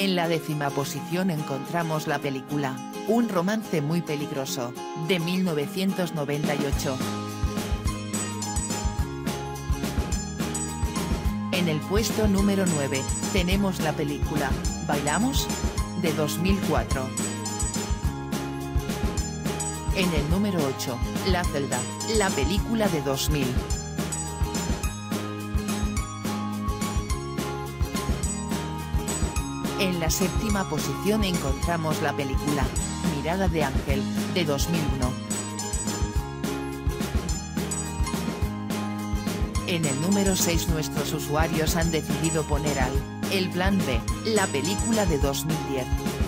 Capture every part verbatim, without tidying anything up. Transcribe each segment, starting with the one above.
En la décima posición encontramos la película, Un romance muy peligroso, de mil novecientos noventa y ocho. En el puesto número nueve, tenemos la película, ¿Bailamos?, de dos mil cuatro. En el número ocho, La celda, la película de dos mil. En la séptima posición encontramos la película, Mirada de ángel, de dos mil uno. En el número seis nuestros usuarios han decidido poner al, El plan B, la película de dos mil diez.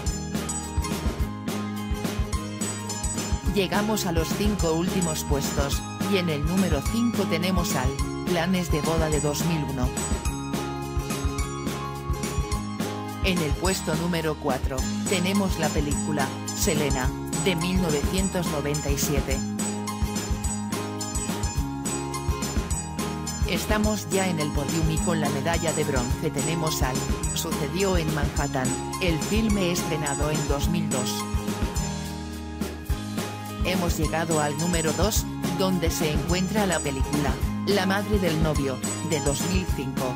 Llegamos a los cinco últimos puestos, y en el número cinco tenemos al, Planes de boda de dos mil uno. En el puesto número cuatro, tenemos la película, Selena, de mil novecientos noventa y siete. Estamos ya en el podium y con la medalla de bronce tenemos al, Sucedió en Manhattan, el filme estrenado en dos mil dos. Hemos llegado al número dos, donde se encuentra la película, La madre del novio, de dos mil cinco.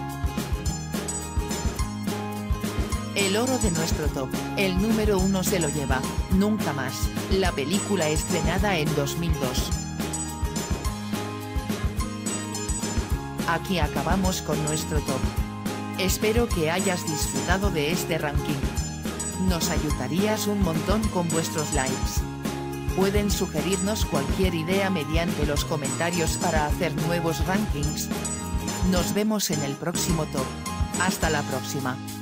El oro de nuestro top, el número uno se lo lleva, Nunca más, la película estrenada en dos mil dos. Aquí acabamos con nuestro top. Espero que hayas disfrutado de este ranking. Nos ayudarías un montón con vuestros likes. Pueden sugerirnos cualquier idea mediante los comentarios para hacer nuevos rankings. Nos vemos en el próximo top. Hasta la próxima.